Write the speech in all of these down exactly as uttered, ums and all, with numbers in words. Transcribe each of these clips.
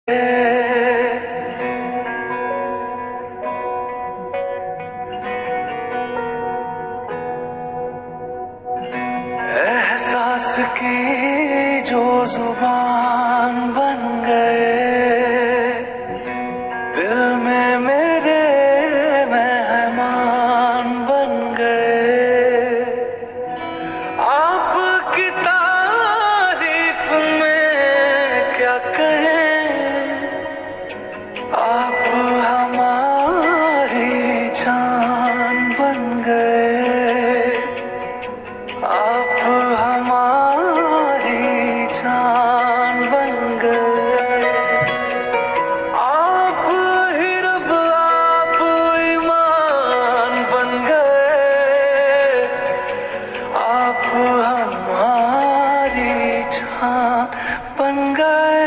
एहसास की जो जुबान बन गए, दिल में मेरे मेहमान बन गए। आपकी तारीफ में क्या कहें, आप हमारी जान बन गए। आप हमारी जान बन गए। आप ही रब, आप ईमान बन गए। आप हमारी जान बन गए।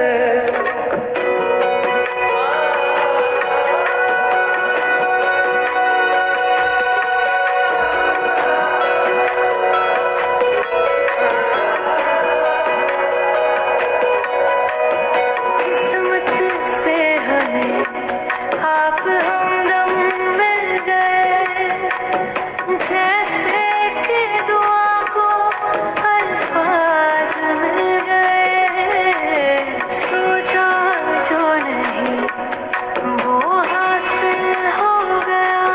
आप हमदम मिल गए, जैसे कि दुआ को अल्फाज मिल गए। सोचा जो नहीं वो हासिल हो गया,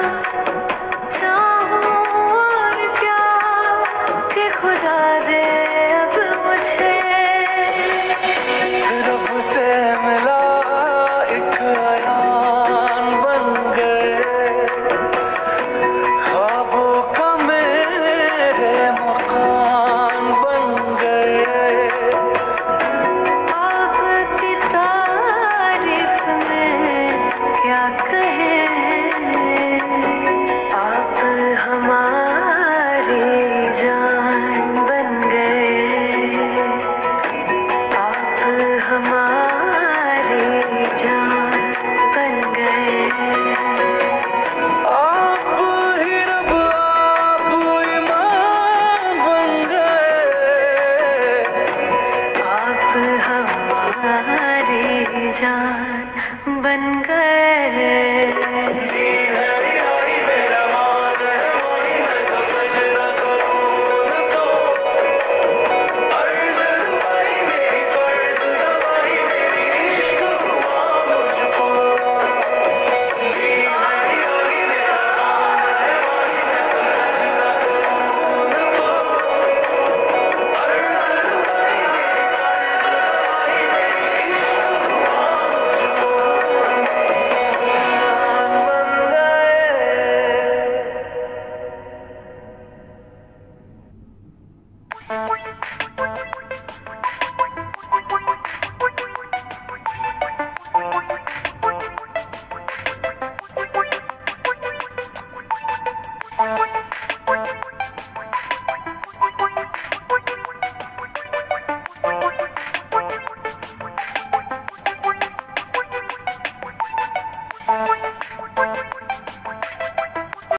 चाहूं और क्या कि खुदा दे अब मुझे। रब से मिला एक अयान बन गए, ख्वाबों का मेरे मकान बन गए। आपकी तारीफ में क्या कहें, आप हमारी जान बन गए। आप हमारी जान बन गए। आप ही रब, आप ईमान बन गए। आप हमारी जान बन गए।